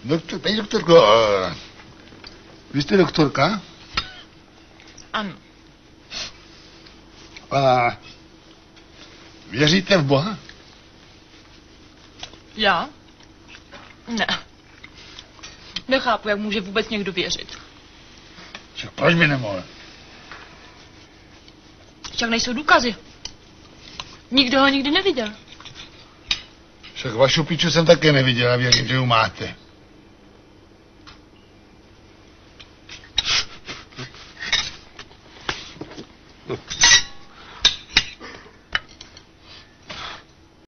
Paní doktorko, vy jste doktorka? Ano. A věříte v Boha? Já? Ne. Nechápu, jak může vůbec někdo věřit. Však proč by nemohl? Však nejsou důkazy. Nikdo ho nikdy neviděl. Však vašu piču jsem také neviděl a věřím, že ji máte.